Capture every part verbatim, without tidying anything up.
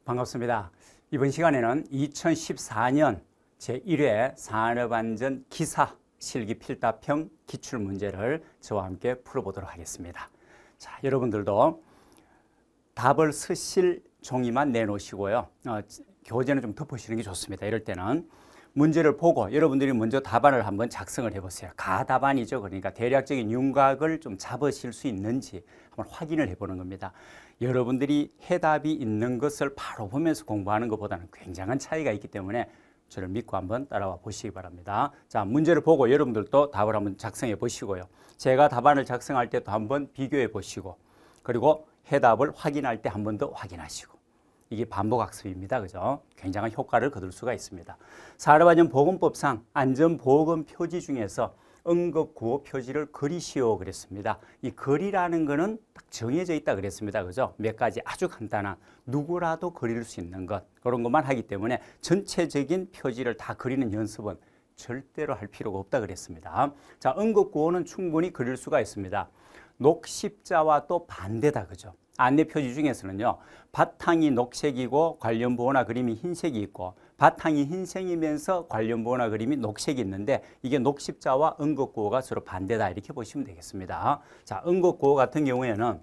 반갑습니다. 이번 시간에는 이천십사 년 제일 회 산업안전 기사 실기 필답형 기출문제를 저와 함께 풀어보도록 하겠습니다. 자, 여러분들도 답을 쓰실 종이만 내놓으시고요. 어, 교재는 좀 덮으시는 게 좋습니다. 이럴 때는 문제를 보고 여러분들이 먼저 답안을 한번 작성을 해보세요. 가답안이죠. 그러니까 대략적인 윤곽을 좀 잡으실 수 있는지 한번 확인을 해보는 겁니다. 여러분들이 해답이 있는 것을 바로 보면서 공부하는 것보다는 굉장한 차이가 있기 때문에 저를 믿고 한번 따라와 보시기 바랍니다. 자, 문제를 보고 여러분들도 답을 한번 작성해 보시고요. 제가 답안을 작성할 때도 한번 비교해 보시고, 그리고 해답을 확인할 때 한 번 더 확인하시고. 이게 반복학습입니다. 그죠? 굉장한 효과를 거둘 수가 있습니다. 산업안전보건법상 안전보건 표지 중에서 응급구호 표지를 그리시오 그랬습니다. 이 그리라는 거는 딱 정해져 있다 그랬습니다. 그죠? 몇 가지 아주 간단한 누구라도 그릴 수 있는 것, 그런 것만 하기 때문에 전체적인 표지를 다 그리는 연습은 절대로 할 필요가 없다 그랬습니다. 자, 응급구호는 충분히 그릴 수가 있습니다. 녹십자와 또 반대다. 그죠? 안내 표지 중에서는요, 바탕이 녹색이고 관련 보호나 그림이 흰색이 있고, 바탕이 흰색이면서 관련 보호나 그림이 녹색이 있는데, 이게 녹십자와 응급구호가 서로 반대다, 이렇게 보시면 되겠습니다. 자, 응급구호 같은 경우에는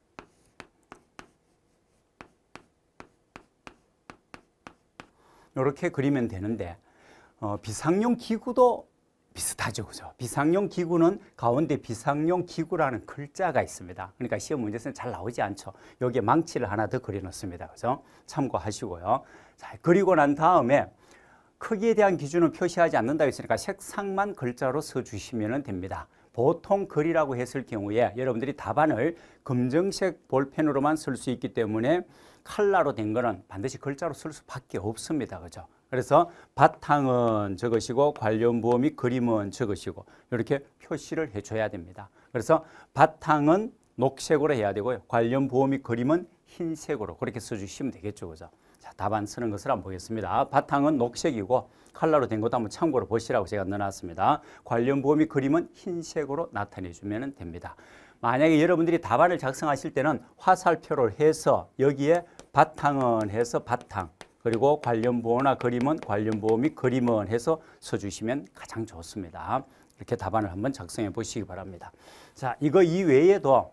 이렇게 그리면 되는데, 어, 비상용 기구도 비슷하죠. 그죠? 비상용 기구는 가운데 비상용 기구라는 글자가 있습니다. 그러니까 시험 문제에서는 잘 나오지 않죠. 여기에 망치를 하나 더 그려놓습니다. 그죠? 참고하시고요. 자, 그리고 난 다음에 크기에 대한 기준은 표시하지 않는다고 했으니까 색상만 글자로 써주시면 됩니다. 보통 글이라고 했을 경우에 여러분들이 답안을 검정색 볼펜으로만 쓸 수 있기 때문에 칼라로 된 거는 반드시 글자로 쓸 수밖에 없습니다. 그죠? 그래서 바탕은 저것이고 관련 부호 및 그림은 저것이고 이렇게 표시를 해줘야 됩니다. 그래서 바탕은 녹색으로 해야 되고요. 관련 부호 및 그림은 흰색으로 그렇게 써주시면 되겠죠. 그죠? 자, 답안 쓰는 것을 한번 보겠습니다. 바탕은 녹색이고 칼라로 된 것도 한번 참고로 보시라고 제가 넣어놨습니다. 관련 부호 및 그림은 흰색으로 나타내주면 됩니다. 만약에 여러분들이 답안을 작성하실 때는 화살표를 해서 여기에 바탕은 해서 바탕, 그리고 관련 부호나 그림은 관련 부호 및 그림은 해서 써주시면 가장 좋습니다. 이렇게 답안을 한번 작성해 보시기 바랍니다. 자, 이거 이외에도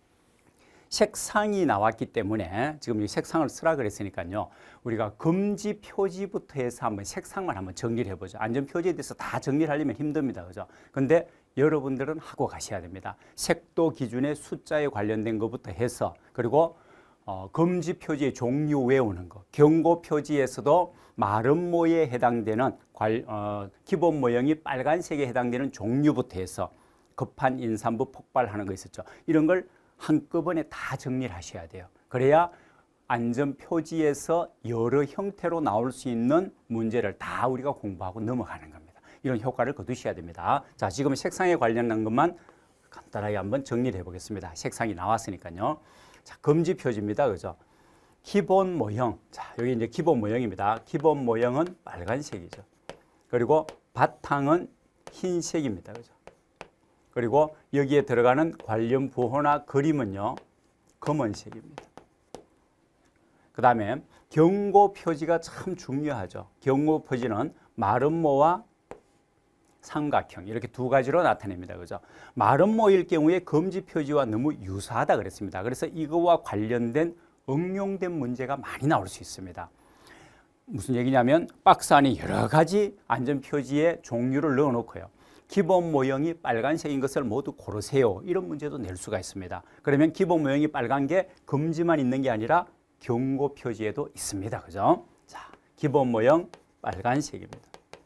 색상이 나왔기 때문에 지금 이 색상을 쓰라 그랬으니까요. 우리가 금지 표지부터 해서 한번 색상만 한번 정리를 해보죠. 안전 표지에 대해서 다 정리를 하려면 힘듭니다. 그죠? 근데 여러분들은 하고 가셔야 됩니다. 색도 기준의 숫자에 관련된 것부터 해서, 그리고 어, 금지 표지의 종류 외우는 것, 경고 표지에서도 마름모에 해당되는 관, 어, 기본 모형이 빨간색에 해당되는 종류부터 해서 급한 임산부 폭발하는 거 있었죠. 이런 걸 한꺼번에 다 정리를 하셔야 돼요. 그래야 안전 표지에서 여러 형태로 나올 수 있는 문제를 다 우리가 공부하고 넘어가는 겁니다. 이런 효과를 거두셔야 됩니다. 자, 지금 색상에 관련된 것만 간단하게 한번 정리를 해보겠습니다. 색상이 나왔으니까요. 자, 금지 표지입니다. 그죠? 기본 모형. 자, 여기 이제 기본 모형입니다. 기본 모형은 빨간색이죠. 그리고 바탕은 흰색입니다. 그죠? 그리고 여기에 들어가는 관련 부호나 그림은요, 검은색입니다. 그 다음에 경고 표지가 참 중요하죠. 경고 표지는 마름모와 삼각형, 이렇게 두 가지로 나타냅니다. 그죠? 마름모일 경우에 금지 표지와 너무 유사하다 그랬습니다. 그래서 이거와 관련된 응용된 문제가 많이 나올 수 있습니다. 무슨 얘기냐면 박스 안에 여러 가지 안전 표지의 종류를 넣어 놓고요. 기본 모형이 빨간색인 것을 모두 고르세요. 이런 문제도 낼 수가 있습니다. 그러면 기본 모형이 빨간 게 금지만 있는 게 아니라 경고 표지에도 있습니다. 그죠? 자, 기본 모형 빨간색입니다.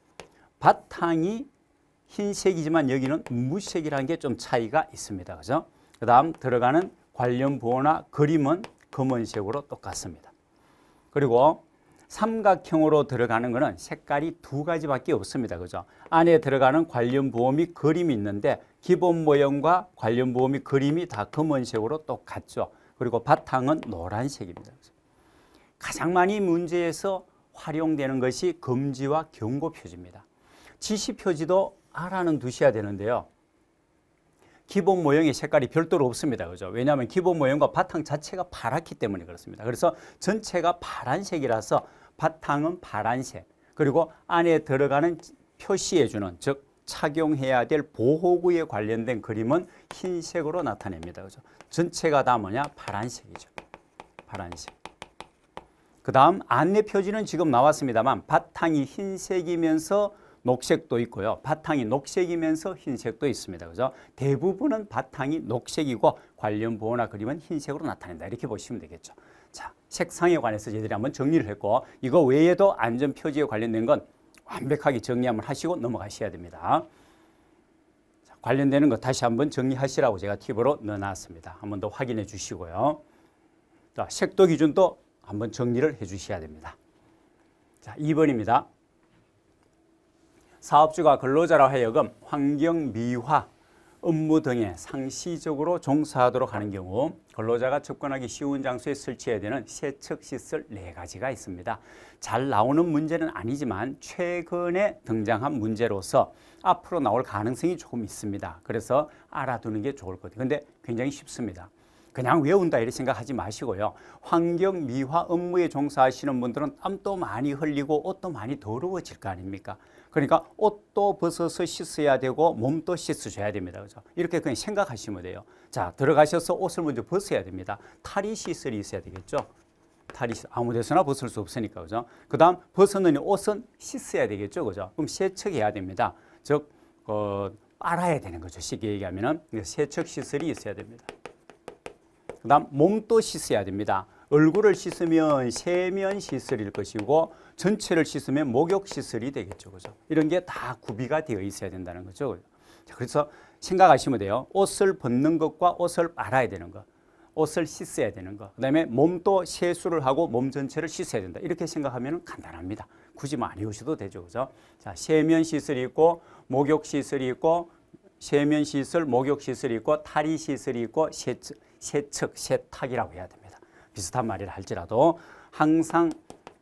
바탕이 흰색이지만 여기는 무색이라는 게 좀 차이가 있습니다. 그죠? 그 다음 들어가는 관련 부호나 그림은 검은색으로 똑같습니다. 그리고 삼각형으로 들어가는 것은 색깔이 두 가지밖에 없습니다. 그죠? 안에 들어가는 관련 부호 및 그림이 있는데 기본 모형과 관련 부호 및 그림이 다 검은색으로 똑같죠. 그리고 바탕은 노란색입니다. 가장 많이 문제에서 활용되는 것이 금지와 경고 표지입니다. 지시 표지도 알아는 두셔야 되는데요. 기본 모형의 색깔이 별도로 없습니다. 그죠? 왜냐하면 기본 모형과 바탕 자체가 파랗기 때문에 그렇습니다. 그래서 전체가 파란색이라서 바탕은 파란색, 그리고 안에 들어가는 표시해주는, 즉 착용해야 될 보호구에 관련된 그림은 흰색으로 나타냅니다. 그죠? 전체가 다 뭐냐? 파란색이죠. 파란색. 그 다음 안내 표지는 지금 나왔습니다만 바탕이 흰색이면서 녹색도 있고요. 바탕이 녹색이면서 흰색도 있습니다. 그죠? 대부분은 바탕이 녹색이고 관련 보호나 그림은 흰색으로 나타낸다. 이렇게 보시면 되겠죠. 자, 색상에 관해서 저희들이 한번 정리를 했고, 이거 외에도 안전 표지에 관련된 건 완벽하게 정리 한번 하시고 넘어가셔야 됩니다. 자, 관련되는 거 다시 한번 정리하시라고 제가 팁으로 넣어놨습니다. 한번 더 확인해 주시고요. 자, 색도 기준도 한번 정리를 해 주셔야 됩니다. 자, 이 번입니다. 사업주가 근로자로 하여금 환경 미화 업무 등에 상시적으로 종사하도록 하는 경우 근로자가 접근하기 쉬운 장소에 설치해야 되는 세척시설 네 가지가 있습니다. 잘 나오는 문제는 아니지만 최근에 등장한 문제로서 앞으로 나올 가능성이 조금 있습니다. 그래서 알아두는 게 좋을 것 같아요. 근데 굉장히 쉽습니다. 그냥 외운다 이렇게 생각하지 마시고요. 환경 미화 업무에 종사하시는 분들은 땀도 많이 흘리고 옷도 많이 더러워질 거 아닙니까? 그러니까 옷도 벗어서 씻어야 되고 몸도 씻어줘야 됩니다. 그죠? 이렇게 그냥 생각하시면 돼요. 자, 들어가셔서 옷을 먼저 벗어야 됩니다. 탈의 시설이 있어야 되겠죠. 탈의 시설, 아무 데서나 벗을 수 없으니까. 그죠? 그 다음 벗어놓은 옷은 씻어야 되겠죠. 그죠? 그럼 세척해야 됩니다. 즉, 어, 빨아야 되는 거죠. 쉽게 얘기하면은 세척 시설이 있어야 됩니다. 그 다음 몸도 씻어야 됩니다. 얼굴을 씻으면 세면 시설일 것이고 전체를 씻으면 목욕 시설이 되겠죠. 그죠? 이런 게 다 구비가 되어 있어야 된다는 거죠. 자, 그래서 생각하시면 돼요. 옷을 벗는 것과 옷을 빨아야 되는 것, 옷을 씻어야 되는 것, 그 다음에 몸도 세수를 하고 몸 전체를 씻어야 된다. 이렇게 생각하면 간단합니다. 굳이 많이 오셔도 되죠. 그죠? 자, 세면 시설이 있고 목욕 시설이 있고 세면 시설, 목욕 시설이 있고 탈의 시설이 있고 세척, 세척, 세탁이라고 해야 됩니다. 비슷한 말이라 할지라도 항상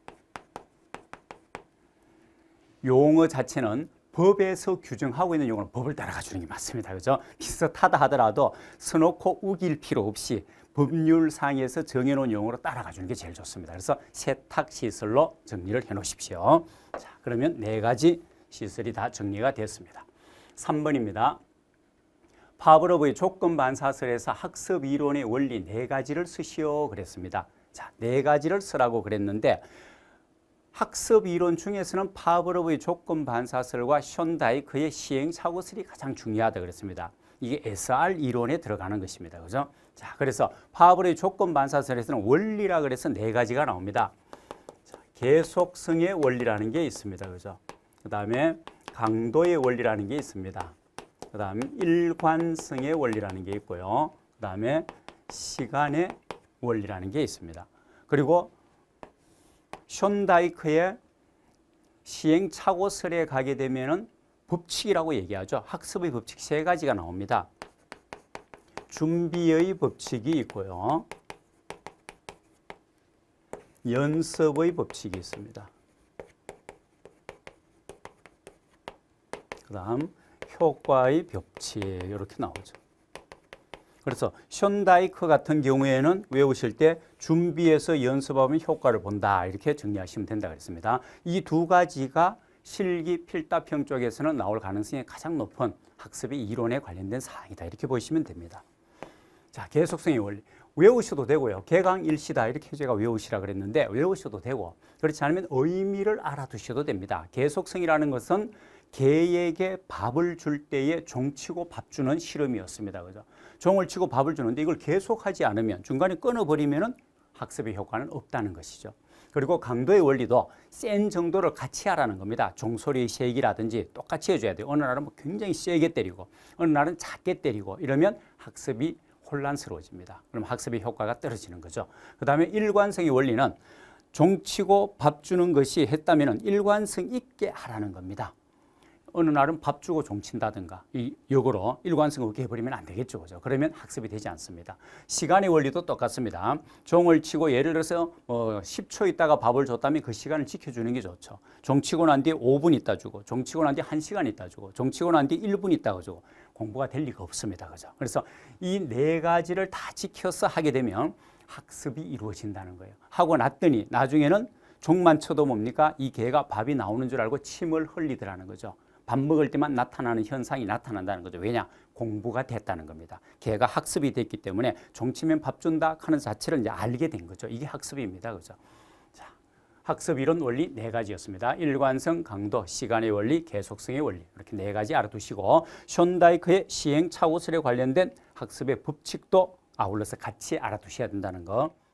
용어 자체는 법에서 규정하고 있는 용어는 법을 따라가 주는 게 맞습니다. 그죠? 비슷하다 하더라도 서놓고 우길 필요 없이 법률상에서 정해놓은 용어로 따라가 주는 게 제일 좋습니다. 그래서 세탁 시설로 정리를 해 놓으십시오. 자, 그러면 네 가지 시설이 다 정리가 됐습니다. 삼 번입니다. 파브로브의 조건 반사설에서 학습 이론의 원리 네 가지를 쓰시오 그랬습니다. 자, 네 가지를 쓰라고 그랬는데 학습 이론 중에서는 파브로브의 조건 반사설과 션다이크의 시행착오설이 가장 중요하다 그랬습니다. 이게 에스알 이론에 들어가는 것입니다. 그죠? 자, 그래서 파브로브의 조건 반사설에서는 원리라 그래서 네 가지가 나옵니다. 자, 계속성의 원리라는 게 있습니다. 그죠? 그 다음에 강도의 원리라는 게 있습니다. 그 다음에 일관성의 원리라는 게 있고요. 그 다음에 시간의 원리라는 게 있습니다. 그리고 션다이크의 시행착오설에 가게 되면은 법칙이라고 얘기하죠. 학습의 법칙 세 가지가 나옵니다. 준비의 법칙이 있고요. 연습의 법칙이 있습니다. 그 다음 효과의 법칙 이렇게 나오죠. 그래서 션다이크 같은 경우에는 외우실 때 준비해서 연습하면 효과를 본다 이렇게 정리하시면 된다 그랬습니다. 이 두 가지가 실기 필답형 쪽에서는 나올 가능성이 가장 높은 학습의 이론에 관련된 사항이다 이렇게 보시면 됩니다. 자, 계속성의 원리 외우셔도 되고요. 개강일시다 이렇게 제가 외우시라 그랬는데 외우셔도 되고 그렇지 않으면 의미를 알아두셔도 됩니다. 계속성이라는 것은 개에게 밥을 줄 때에 종 치고 밥 주는 실험이었습니다. 그죠? 종을 치고 밥을 주는데 이걸 계속하지 않으면 중간에 끊어버리면 학습의 효과는 없다는 것이죠. 그리고 강도의 원리도 센 정도를 같이 하라는 겁니다. 종소리의 세기라든지 똑같이 해줘야 돼요. 어느 날은 뭐 굉장히 세게 때리고 어느 날은 작게 때리고 이러면 학습이 혼란스러워집니다. 그럼 학습의 효과가 떨어지는 거죠. 그 다음에 일관성의 원리는 종 치고 밥 주는 것이 했다면 일관성 있게 하라는 겁니다. 어느 날은 밥 주고 종 친다든가 이 역으로 일관성 없게 해버리면 안 되겠죠. 그죠? 그러면 학습이 되지 않습니다. 시간의 원리도 똑같습니다. 종을 치고 예를 들어서 어 십 초 있다가 밥을 줬다면 그 시간을 지켜주는 게 좋죠. 종 치고 난 뒤에 오 분 있다 주고 종 치고 난 뒤에 한 시간 있다 주고 종 치고 난 뒤에 일 분 있다가 주고 공부가 될 리가 없습니다. 그죠? 그래서 이 네 가지를 다 지켜서 하게 되면 학습이 이루어진다는 거예요. 하고 났더니 나중에는 종만 쳐도 뭡니까? 이 개가 밥이 나오는 줄 알고 침을 흘리더라는 거죠. 밥 먹을 때만 나타나는 현상이 나타난다는 거죠. 왜냐? 공부가 됐다는 겁니다. 개가 학습이 됐기 때문에 종 치면 밥 준다 하는 자체를 이제 알게 된 거죠. 이게 학습입니다. 그죠? 자, 학습 이론 원리 네 가지였습니다. 일관성, 강도, 시간의 원리, 계속성의 원리 이렇게 네 가지 알아두시고 션다이크의 시행착오설에 관련된 학습의 법칙도 아울러서 같이 알아두셔야 된다는 거.